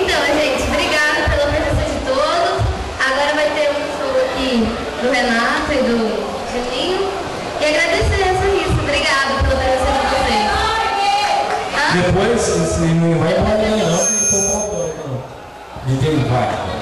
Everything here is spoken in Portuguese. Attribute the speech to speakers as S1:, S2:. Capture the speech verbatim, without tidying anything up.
S1: Então, gente, obrigada pela presença de todos. Agora vai ter um show aqui do Renato e do Juninho. E agradecer essa missa. Obrigada pela presença de vocês. Ah?
S2: Depois, se não vai pra mim, não, se for pra não. Ninguém vai.